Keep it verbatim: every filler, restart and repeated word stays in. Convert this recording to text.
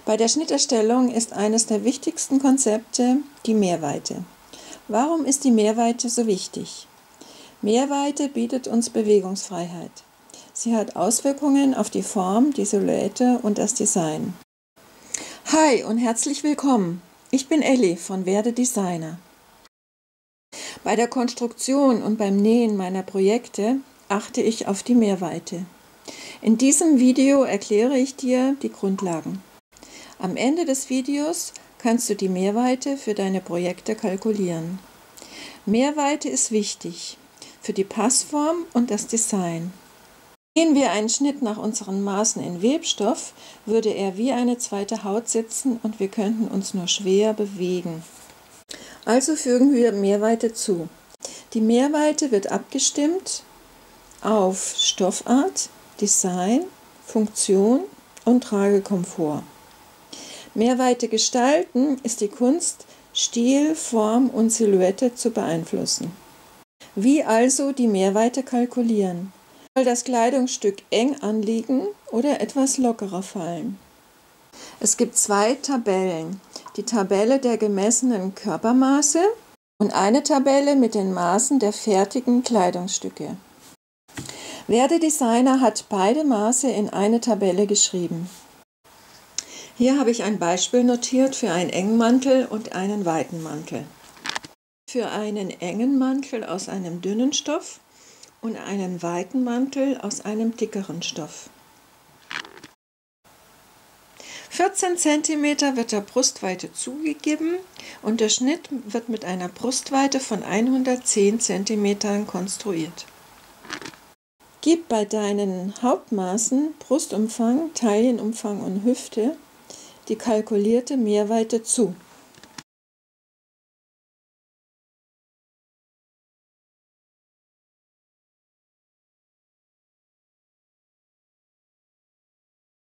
Bei der Schnitterstellung ist eines der wichtigsten Konzepte die Mehrweite. Warum ist die Mehrweite so wichtig? Mehrweite bietet uns Bewegungsfreiheit. Sie hat Auswirkungen auf die Form, die Silhouette und das Design. Hi und herzlich willkommen. Ich bin Elli von Werde Designer. Bei der Konstruktion und beim Nähen meiner Projekte achte ich auf die Mehrweite. In diesem Video erkläre ich dir die Grundlagen. Am Ende des Videos kannst du die Mehrweite für deine Projekte kalkulieren. Mehrweite ist wichtig für die Passform und das Design. Nähen wir einen Schnitt nach unseren Maßen in Webstoff, würde er wie eine zweite Haut sitzen und wir könnten uns nur schwer bewegen. Also fügen wir Mehrweite zu. Die Mehrweite wird abgestimmt auf Stoffart, Design, Funktion und Tragekomfort. Mehrweite gestalten ist die Kunst, Stil, Form und Silhouette zu beeinflussen. Wie also die Mehrweite kalkulieren? Soll das Kleidungsstück eng anliegen oder etwas lockerer fallen? Es gibt zwei Tabellen. Die Tabelle der gemessenen Körpermaße und eine Tabelle mit den Maßen der fertigen Kleidungsstücke. Werde Designer hat beide Maße in eine Tabelle geschrieben. Hier habe ich ein Beispiel notiert für einen engen Mantel und einen weiten Mantel. Für einen engen Mantel aus einem dünnen Stoff und einen weiten Mantel aus einem dickeren Stoff. vierzehn Zentimeter wird der Brustweite zugegeben und der Schnitt wird mit einer Brustweite von hundertzehn Zentimetern konstruiert. Gib bei deinen Hauptmaßen Brustumfang, Taillenumfang und Hüfte die kalkulierte Mehrweite zu.